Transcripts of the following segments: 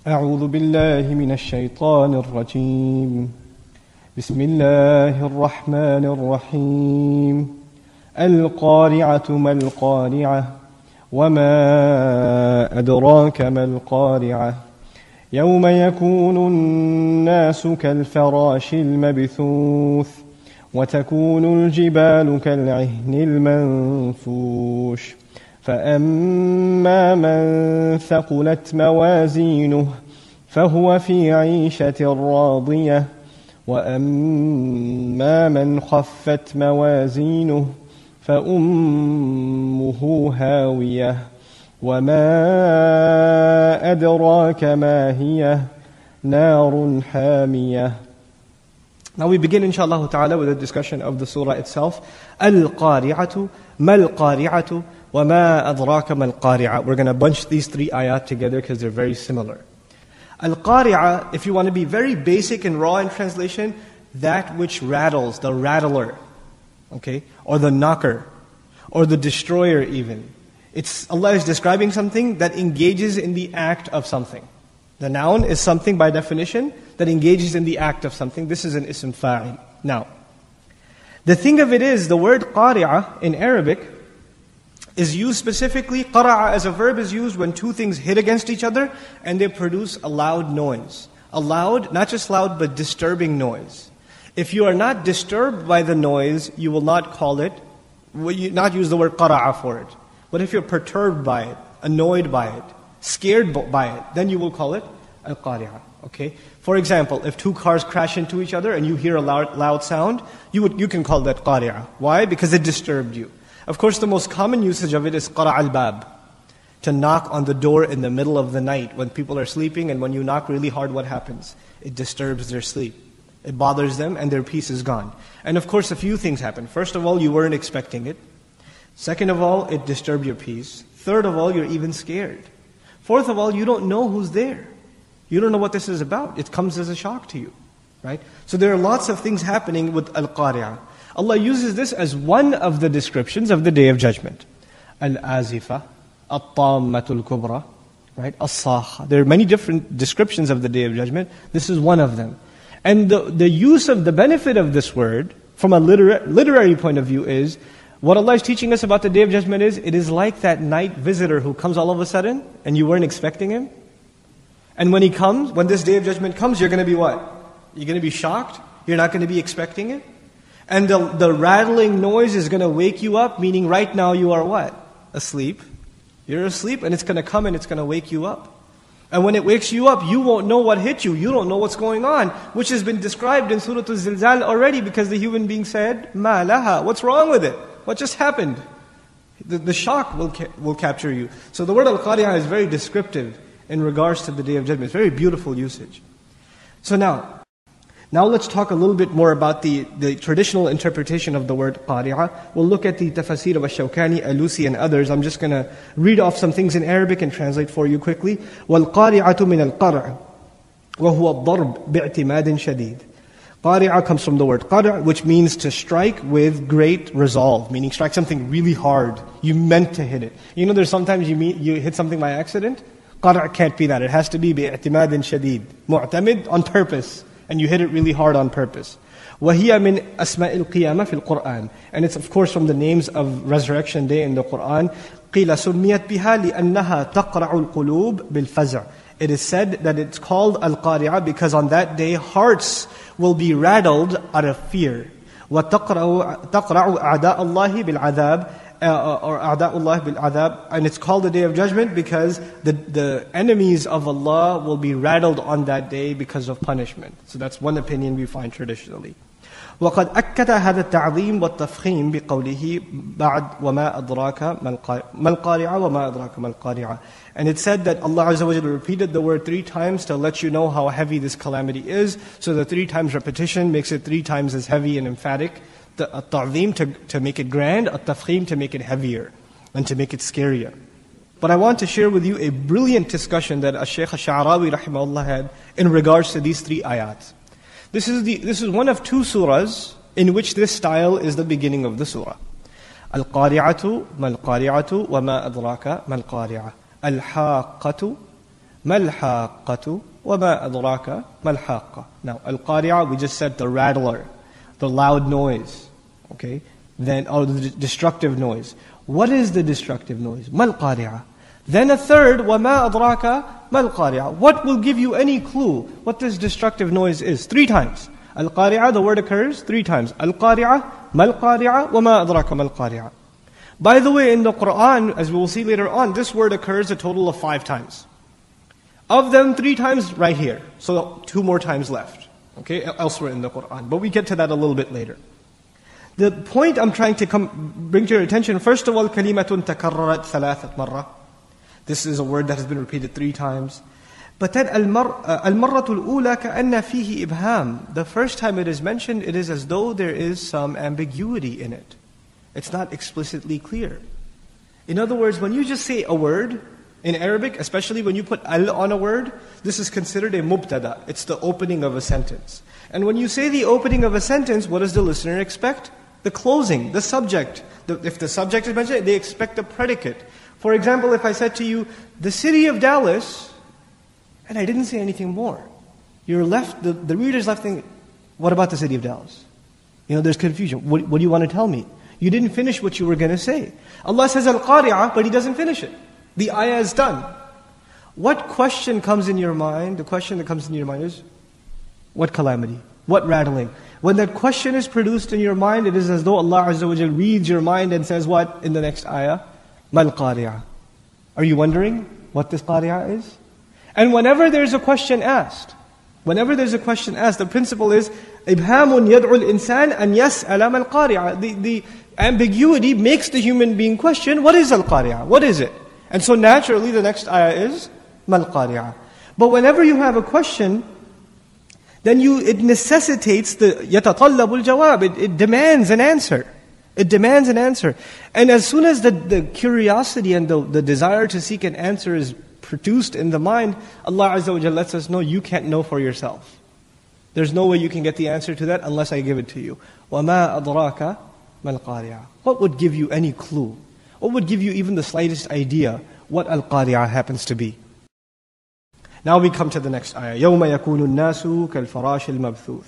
أعوذ بالله من الشيطان الرجيم. بسم الله الرحمن الرحيم. القارعة ما القارعة وما أدراك ما القارعة يوم يكون الناس كالفراش المبثوث وتكون الجبال كالعهن المنفوش فأما من ثقلت موازينه فهو في عيشة راضية وأما من خفت موازينه فأمه هاوية وما أدراك ما هي نار حامية. Now we begin inshallah ta'ala with a discussion of the surah itself. Al-Qari'atu, Mal-Qari'atu, wa ma adraka mal-Qari'a. We're going to bunch these three ayat together because they're very similar. Al-Qari'a, if you want to be very basic and raw in translation, that which rattles, the rattler, okay, or the knocker, or the destroyer even. Allah is describing something that engages in the act of something. The noun is something by definition that engages in the act of something. This is an ism fa'il. Now, the thing of it is, the word qari'ah in Arabic is used specifically, qara'a as a verb is used when two things hit against each other and they produce a loud noise. A loud, not just loud, but disturbing noise. If you are not disturbed by the noise, you will not call it, not use the word qara'a for it. But if you're perturbed by it, annoyed by it, scared by it, then you will call it al-qari'ah. Okay? For example, if two cars crash into each other and you hear a loud sound, you can call that qari'ah. Why? Because it disturbed you. Of course, the most common usage of it is qara' al-bab, to knock on the door in the middle of the night when people are sleeping, and when you knock really hard, what happens? It disturbs their sleep. It bothers them and their peace is gone. And of course, a few things happen. First of all, you weren't expecting it. Second of all, it disturbed your peace. Third of all, you're even scared. Fourth of all, you don't know who's there. You don't know what this is about. It comes as a shock to you, right? So there are lots of things happening with Al-Qari'ah. Allah uses this as one of the descriptions of the Day of Judgment. Al-Azifa, At-Tammatul Kubra, right? As-Sakha. There are many different descriptions of the Day of Judgment. This is one of them. And the use of the benefit of this word, from a literary point of view is, what Allah is teaching us about the Day of Judgment is, it is like that night visitor who comes all of a sudden, and you weren't expecting him. And when he comes, when this Day of Judgment comes, you're going to be what? You're going to be shocked. You're not going to be expecting it. And the rattling noise is going to wake you up, meaning right now you are what? Asleep. You're asleep, and it's going to come and it's going to wake you up. And when it wakes you up, you won't know what hit you. You don't know what's going on, which has been described in Surah Al-Zilzal already, because the human being said, Ma laha, what's wrong with it? What just happened? The shock will capture you. So the word Al-Qari'ah is very descriptive in regards to the Day of Judgment. It's very beautiful usage. So now let's talk a little bit more about the traditional interpretation of the word Qari'ah. We'll look at the tafasir of Ash-Shawkani, Alusi, and others. I'm just going to read off some things in Arabic and translate for you quickly. وَالْقَارِعَةُ مِنَ الْقَرْعِ وَهُوَ الضَّرْبُ بِاعْتِمَادٍ شَدِيدٍ. Qari'ah comes from the word qar', which means to strike with great resolve, meaning strike something really hard. You meant to hit it. You know, there's sometimes you hit something by accident. Qar' can't be that. It has to be bi'i'timad shadid. Mu'tamid, on purpose. And you hit it really hard on purpose. وَهِيَ مِنْ أَسْمَاءِ الْقِيَامَةِ فِي الْقُرْآنِ. And it's of course from the names of Resurrection Day in the Qur'an. قِيلَ سُمِّيَتْ بِهَا لِأَنَّهَا تَقْرَعُ الْقُلُوبِ بِالْفَزْعِ. It is said that it's called Al-Qari'ah because on that day hearts will be rattled out of fear. وَتَقْرَعُ أَعْدَاءَ اللَّهِ بِالْعَذَابِ or أَعْدَاءُ اللَّهِ بِالْعَذَابِ. And it's called the Day of Judgment because the enemies of Allah will be rattled on that day because of punishment. So that's one opinion we find traditionally. وقد أكد هذا التعظيم والتفخيم بقوله بعد وما أدراك ما القارعة وما أدراك ما القارعة. And it said that Allah Azza wa Jalla repeated the word 3 times to let you know how heavy this calamity is. So the 3 times repetition makes it 3 times as heavy and emphatic. The ta'zim to make it grand, at-tafkhim to make it heavier and to make it scarier. But I want to share with you a brilliant discussion that Shaykh Ash-Sha'rawi rahimahullah had in regards to these 3 ayat. This is one of 2 surahs in which this style is the beginning of the surah. Al-Qari'atu, mal-Qari'atu, wa ma adraka mal-Qari'ah. Al-Haqqatu, ما الحاقة وما أدراك ما الحاقة. Now, al-qari'ah, we just said the rattler, the loud noise, okay? Then, or the destructive noise. What is the destructive noise? ما القارعة. Then a third, وما أدراك ما القارعة. What will give you any clue what this destructive noise is? 3 times. Al-qari'ah, the word occurs 3 times. Al-qari'ah, ما القارعة, وما أدراك ما القارعة. By the way, in the Quran, as we will see later on, this word occurs a total of 5 times. Of them, 3 times right here. So 2 more times left, okay, elsewhere in the Quran. But we get to that a little bit later. The point I'm trying to bring to your attention, first of all, كلمة تكررت ثلاثة مرة. This is a word that has been repeated 3 times. But then المرة الأولى كأن فيه إبهام. The first time it is mentioned, it is as though there is some ambiguity in it. It's not explicitly clear. In other words, when you just say a word, in Arabic, especially when you put al on a word, this is considered a mubtada. It's the opening of a sentence. And when you say the opening of a sentence, what does the listener expect? The closing, the subject. If the subject is mentioned, they expect a predicate. For example, if I said to you, the city of Dallas, and I didn't say anything more, you're left, the reader's left thinking, what about the city of Dallas? There's confusion. What do you want to tell me? You didn't finish what you were going to say. Allah says al-qari'ah, but He doesn't finish it. The ayah is done. What question comes in your mind? The question that comes in your mind is, what calamity? What rattling? When that question is produced in your mind, it is as though Allah Azza wa Jal reads your mind and says what in the next ayah? Mal qari'ah. Are you wondering what this qari'ah is? And whenever there's a question asked, the principle is, إبهام يدعو الإنسان أن يسأل ما القارعة. The ambiguity makes the human being question, what is al-qari'ah? What is it? And so naturally the next ayah is, ما القارعة. But whenever you have a question, then it necessitates the يتطلب الجواب. It demands an answer. It demands an answer. And as soon as the curiosity and the desire to seek an answer is produced in the mind, Allah Azza wa Jalla lets us know you can't know for yourself. There's no way you can get the answer to that unless I give it to you. وَمَا أَدْرَاكَ مَا الْقَارِعَةُ. What would give you any clue? What would give you even the slightest idea what al-qari'ah happens to be? Now we come to the next ayah. يَوْمَ يَكُونُ النَّاسُ كَالْفَرَاشِ الْمَبْثُوثِ.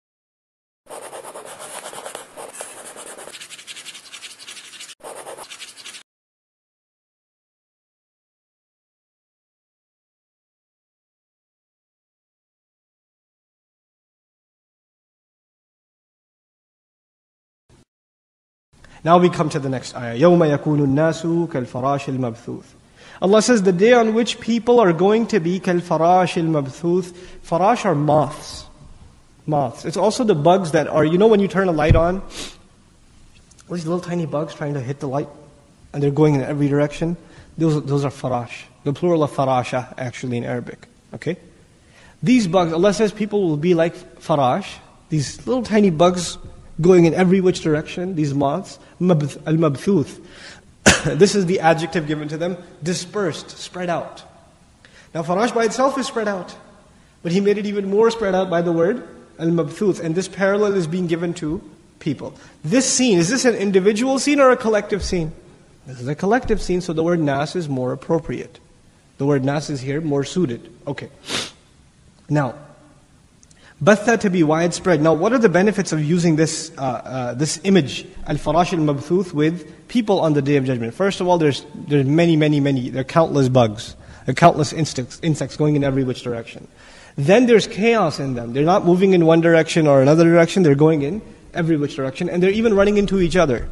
Now we come to the next ayah. يَوْمَ يَكُونُ النَّاسُ كَالْفَرَاشِ الْمَبْثُوثِ. Allah says the day on which people are going to be كَالْفَرَاشِ الْمَبْثُوثِ. Farash are moths. Moths. It's also the bugs that are, when you turn a light on, these little tiny bugs trying to hit the light, and they're going in every direction. Those are farash. The plural of farasha, actually, in Arabic. Okay? These bugs, Allah says people will be like farash, these little tiny bugs going in every which direction, these moths, al-mabthuth. This is the adjective given to them, dispersed, spread out. Now farash by itself is spread out, but He made it even more spread out by the word al-mabthuth, and this parallel is being given to people. This scene, is this an individual scene or a collective scene? This is a collective scene, so the word nas is more appropriate. The word nas is here more suited. Okay. Now, batha, to be widespread. Now, what are the benefits of using this image, al-farash al-mabthuth, with people on the Day of Judgment? First of all, there's many. There are countless bugs. There are countless insects going in every which direction. Then there's chaos in them. They're not moving in one direction or another direction. They're going in every which direction. And they're even running into each other.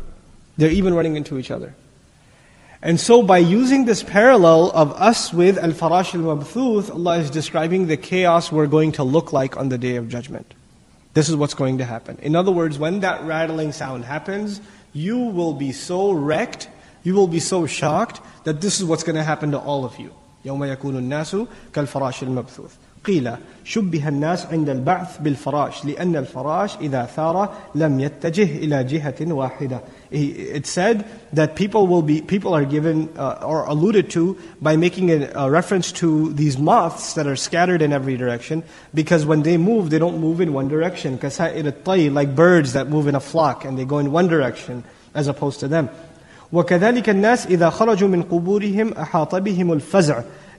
And so by using this parallel of us with al-farash al-mabthuth, Allah is describing the chaos we're going to look like on the Day of Judgment. This is what's going to happen. In other words, when that rattling sound happens, you will be so wrecked, you will be so shocked, that this is what's going to happen to all of you. يَوْمَ يَكُونُ النَّاسُ كَالْفَرَاشِ الْمَبْثُوثِ. قيل شبه الناس عند البعث بالفراش لأن الفراش إذا ثار لم يتجه إلى جهة واحدة. It said that people are given or alluded to by making a reference to these moths that are scattered in every direction, because when they move, they don't move in one direction. كسائر الطير, like birds that move in a flock and they go in one direction as opposed to them. وكذلك الناس إذا خرجوا من قبورهم أحاط بهم الفزع.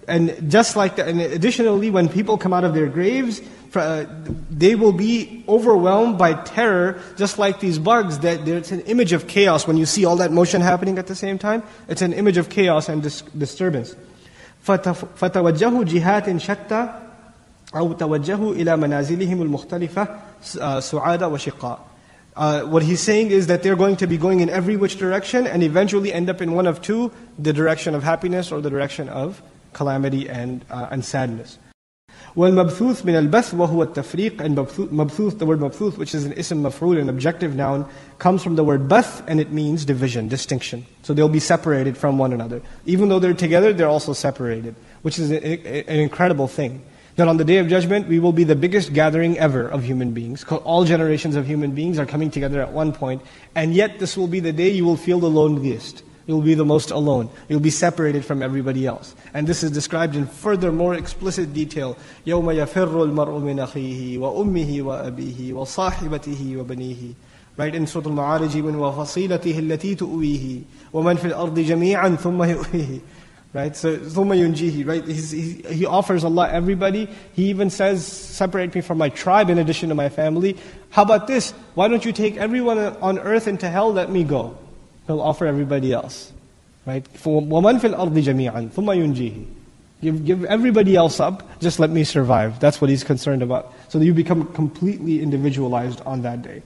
And just like that, and additionally, when people come out of their graves, they will be overwhelmed by terror, just like these bugs. That it's an image of chaos. When you see all that motion happening at the same time, it's an image of chaos and disturbance. فَتَوَجَّهُوا جِهَاتٍ شَتَّى أو توجهوا إلى منازلهم المختلفة سعادة وشقاء. What he's saying is that they're going to be going in every which direction and eventually end up in one of two, the direction of happiness or the direction of calamity and sadness. وَالْمَبْثُوث مِنَ الْبَثْ وَهُوَ التَّفْرِيقِ. And mabthuth, the word mabthuth, which is an ism maf'ul, an objective noun, comes from the word bath, and it means division, distinction. So they'll be separated from one another. Even though they're together, they're also separated, which is an incredible thing. That on the Day of Judgment, we will be the biggest gathering ever of human beings. All generations of human beings are coming together at one point, and yet this will be the day you will feel the loneliest. You'll be the most alone. You'll be separated from everybody else. And this is described in further, more explicit detail. يَوْمَ يَفِرُّ الْمَرْءُ مِنْ أَخِيهِ وَأُمِّهِ وَأَبِيهِ وَصَاحِبَتِهِ وَبَنِيهِ. Right, in Surah Al-Ma'arij, وَفَصِيلَتِهِ الَّتِي تُؤْوِيهِ وَمَنْ فِي الْأَرْضِ جَمِيعًا ثُمَّ يُؤْوِيهِ. Right, so ثُمَّ يُنْجِيهِ, right? He offers Allah everybody. He even says, separate me from my tribe in addition to my family. How about this? Why don't you take everyone on earth into hell, let me go. He'll offer everybody else. Right? وَمَنْ فِي الْأَرْضِ جَمِيعًا ثُمَّ يُنْجِيهِ. Give everybody else up, just let me survive. That's what he's concerned about. So that you become completely individualized on that day.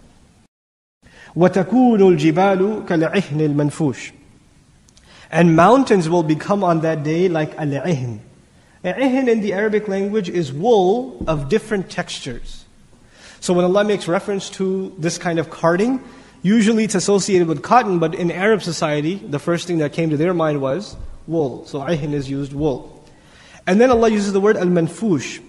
وَتَكُونُ الْجِبَالُ كَالْعِهْنِ الْمَنْفُوشِ. And mountains will become on that day like al-ihn. Al-ihn in the Arabic language is wool of different textures. So when Allah makes reference to this kind of carding, usually it's associated with cotton, but in Arab society, the first thing that came to their mind was wool. So ihn is used wool. And then Allah uses the word al-manfush.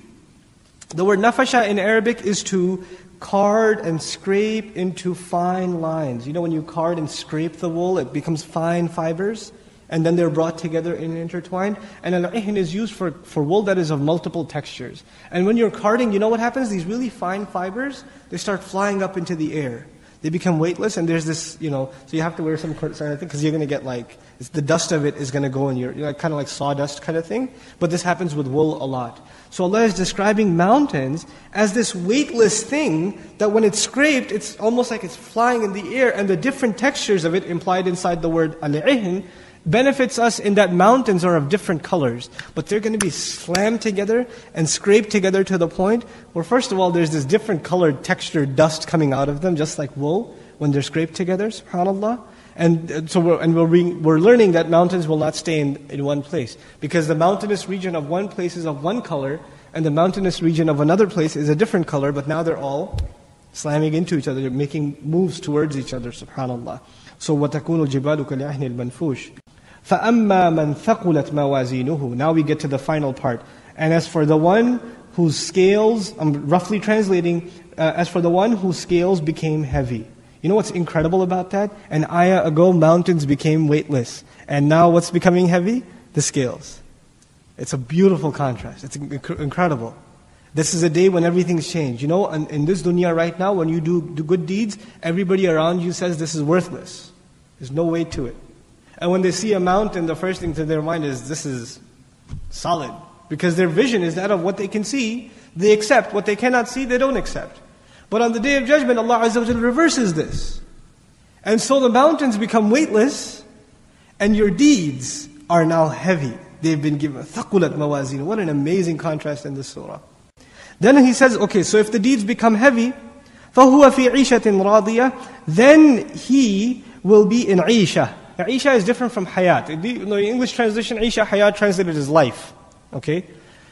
The word nafasha in Arabic is to card and scrape into fine lines. You know when you card and scrape the wool, it becomes fine fibers, and then they're brought together and intertwined. And al-ihn is used for wool that is of multiple textures. And when you're carding, you know what happens? These really fine fibers, they start flying up into the air. They become weightless, and there's this, so you have to wear some kind of thing, because you're going to get the dust of it is going to go in your, kind of like sawdust kind of thing. But this happens with wool a lot. So Allah is describing mountains as this weightless thing that when it's scraped, it's almost like it's flying in the air, and the different textures of it implied inside the word al-ihn benefits us in that mountains are of different colors, but they're going to be slammed together and scraped together to the point where, first of all, there's this different colored textured dust coming out of them, just like wool, when they're scraped together, subhanAllah. And so we're learning that mountains will not stay in one place, because the mountainous region of one place is of one color, and the mountainous region of another place is a different color, but now they're all slamming into each other, they're making moves towards each other, subhanAllah. So وَتَكُونُ الْجِبَالُ كَالْعِهْنِ الْمَنْفُوشِ. فَأَمَّا مَنْ ثَقُلَتْ مَوَازِينُهُ. Now we get to the final part. And as for the one whose scales, I'm roughly translating, as for the one whose scales became heavy. You know what's incredible about that? An ayah ago, mountains became weightless. And now what's becoming heavy? The scales. It's a beautiful contrast. It's incredible. This is a day when everything's changed. In this dunya right now, when you do good deeds, everybody around you says this is worthless. There's no weight to it. And when they see a mountain, the first thing to their mind is, this is solid. Because their vision is that of what they can see. They accept. What they cannot see, they don't accept. But on the Day of Judgment, Allah Azza wa Jalla reverses this. And so the mountains become weightless, and your deeds are now heavy. They've been given ثَقُلَتْ مَوَازِينُ. What an amazing contrast in this surah. Then he says, okay, so if the deeds become heavy, فَهُوَ فِي عِيشَةٍ رَاضِيَةٍ. Then he will be in Isha. Now, Isha is different from Hayat. In the English translation, Isha, Hayat translated as life. Okay?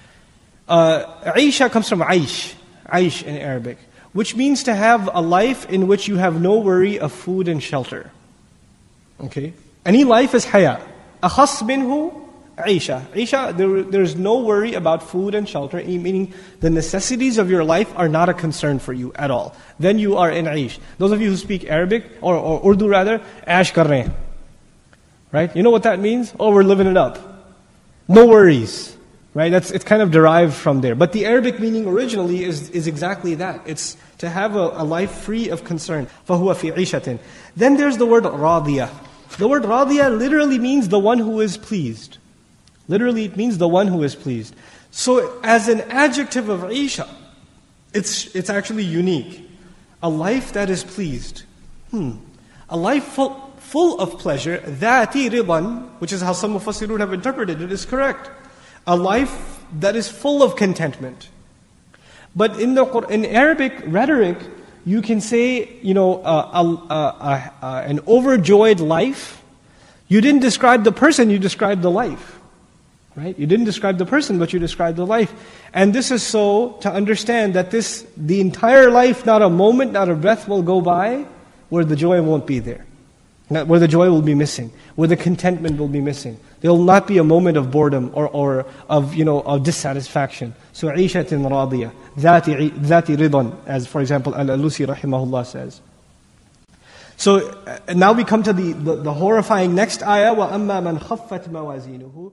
Isha comes from Aish. Aish in Arabic. Which means to have a life in which you have no worry of food and shelter. Okay? Any life is Hayat. أَخَصْ مِنْهُ Isha. Isha, there's no worry about food and shelter, meaning the necessities of your life are not a concern for you at all. Then you are in Aish. Those of you who speak Arabic, or Urdu rather, Aish kar rahe hain. Right? You know what that means? Oh, we're living it up. No worries. Right? It's kind of derived from there. But the Arabic meaning originally is exactly that. It's to have a life free of concern. فَهُوَ فِي عِيشَةٍ. Then there's the word radiyah. The word radiyah literally means the one who is pleased. Literally, it means the one who is pleased. So, as an adjective of Isha, it's actually unique. A life that is pleased. A life full of pleasure, ذَاتِ رِضًا, which is how some Mufassirun have interpreted it, is correct. A life that is full of contentment. But in Arabic rhetoric, you can say, an overjoyed life. You didn't describe the person, you described the life. Right? You didn't describe the person, but you described the life. And this is so to understand that the entire life, not a moment, not a breath will go by where the joy won't be there. Where the joy will be missing, where the contentment will be missing. There will not be a moment of boredom or of dissatisfaction. So, عِيشَةٍ رَاضِيَةٍ ذَاتِ رِضًا, as for example, Al-Alusi rahimahullah says. So, now we come to the horrifying next ayah, وَأَمَّا مَنْ خَفَّتْ مَوَازِينُهُ.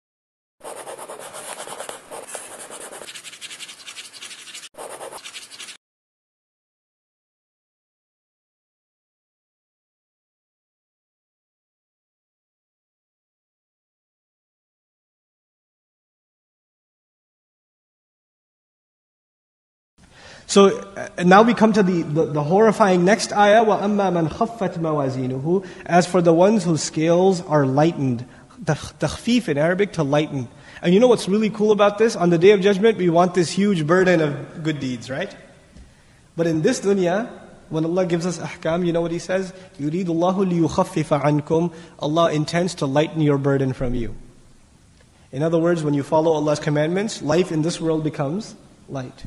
So now we come to the horrifying next ayah, وَأَمَّا مَنْ خَفَّتْ مَوَازِينُهُ. As for the ones whose scales are lightened. Takhfif in Arabic, to lighten. And you know what's really cool about this? On the Day of Judgment, we want this huge burden of good deeds, right? But in this dunya, when Allah gives us ahkam, you know what He says? يُرِيدُ اللَّهُ لِيُخَفِّفَ عَنْكُمْ. Allah intends to lighten your burden from you. In other words, when you follow Allah's commandments, life in this world becomes light.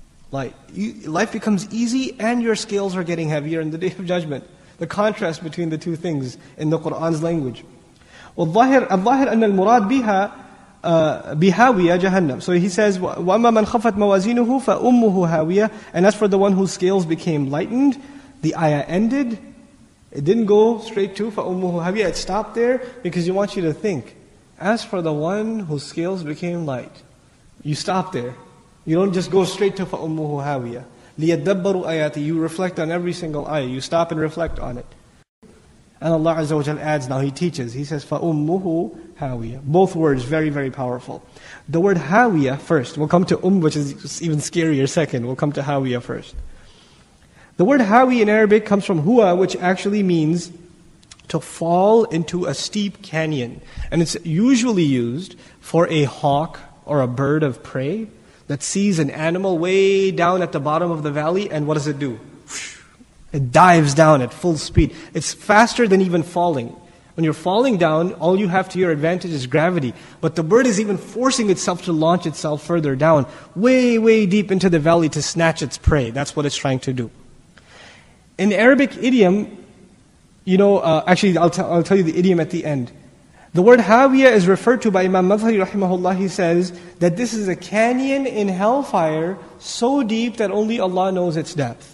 Life becomes easy and your scales are getting heavier in the Day of Judgment. The contrast between the two things in the Qur'an's language. الظاهر أن المراد بها بهاوية جهنم. So he says, وَأَمَّا مَنْ خَفَّتْ مَوَازِينُهُ فَأُمُّهُ هَاوِيَةٌ. And as for the one whose scales became lightened, the ayah ended. It didn't go straight to فَأُمُّهُ هَاوِيَةٌ. It stopped there because you want you to think. As for the one whose scales became light, you stop there. You don't just go straight to فَأُمُّهُ هَاوِيَةٌ. لِيَدَّبَّرُوا آيَاتِهِ. You reflect on every single ayah. You stop and reflect on it. And Allah Azza wa Jal adds, now He teaches. He says, فَأُمُّهُ هَاوِيَةٌ. Both words, very, very powerful. The word هَاوِيَةٌ first. We'll come to which is even scarier second. We'll come to هَاوِيَةٌ first. The word هَاوِي in Arabic comes from huwa, which actually means to fall into a steep canyon. And it's usually used for a hawk or a bird of prey that sees an animal way down at the bottom of the valley, and what does it do? It dives down at full speed. It's faster than even falling. When you're falling down, all you have to your advantage is gravity. But the bird is even forcing itself to launch itself further down, way, way deep into the valley to snatch its prey. That's what it's trying to do. In Arabic idiom, actually I'll tell you the idiom at the end. The word Hawiyah is referred to by Imam Madhari rahimahullah. He says that this is a canyon in hellfire so deep that only Allah knows its depth.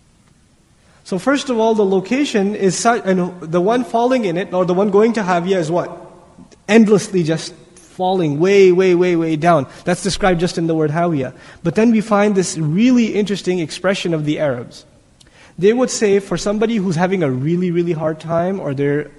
So first of all, the location is such, and the one falling in it, or the one going to Hawiyah is what? Endlessly just falling way, way, way, way down. That's described just in the word Hawiyah. But then we find this really interesting expression of the Arabs. They would say for somebody who's having a really, really hard time, or they're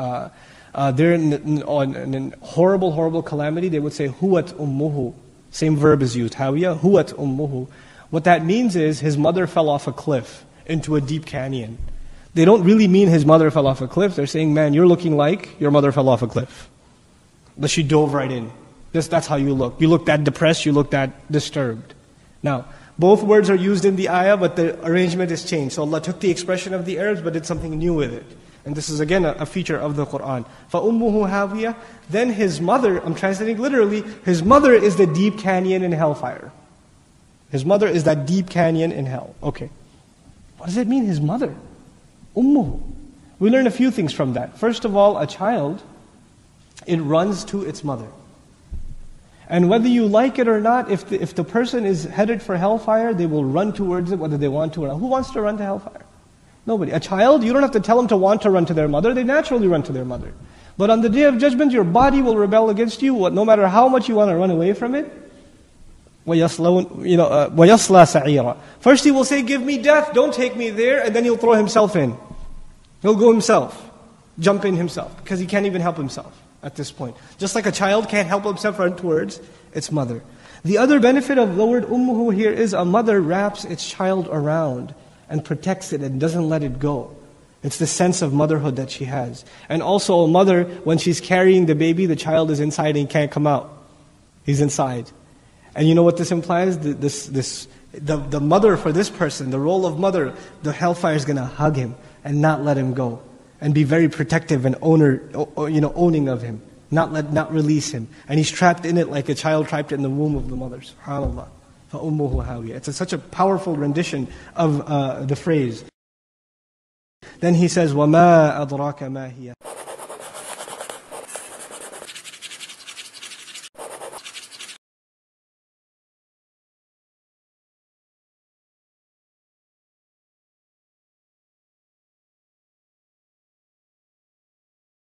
in horrible, horrible calamity, they would say, huwat ummuhu. Same verb is used, hawiyah, huwat ummuhu. What that means is, his mother fell off a cliff into a deep canyon. They don't really mean his mother fell off a cliff. They're saying, man, you're looking like your mother fell off a cliff. But she dove right in. That's how you look. You look that depressed, you look that disturbed. Now, both words are used in the ayah, but the arrangement is changed. So Allah took the expression of the Arabs, but did something new with it. And this is again a feature of the Qur'an. فَأُمُّهُ هَاوِيَةٌ. Then his mother, I'm translating literally, his mother is the deep canyon in hellfire. His mother is that deep canyon in hell. Okay. What does it mean, his mother? Ummuhu. We learn a few things from that. First of all, a child, it runs to its mother. And whether you like it or not, if the person is headed for hellfire, they will run towards it whether they want to or not. Who wants to run to hellfire? Nobody. A child, you don't have to tell them to want to run to their mother. They naturally run to their mother. But on the Day of Judgment, your body will rebel against you, no matter how much you want to run away from it. وَيَصْلَى سَعِيرًا. First he will say, give me death, don't take me there, and then he'll throw himself in. He'll go himself, jump in himself, because he can't even help himself. at this point. Just like a child can't help himself run towards its mother. The other benefit of the word ummuhu here is a mother wraps its child around and protects it and doesn't let it go. It's the sense of motherhood that she has. And also a mother, when she's carrying the baby, the child is inside and he can't come out. He's inside. And you know what this implies? The mother for this person, the role of mother, the hellfire is going to hug him and not let him go. And be very protective and owning of him. Not release him. And he's trapped in it like a child trapped in the womb of the mother. SubhanAllah. فَأُمُّهُ هَاوِيَةٌ. It's such a powerful rendition of the phrase. Then he says, وَمَا أَدْرَاكَ مَا هِيَ.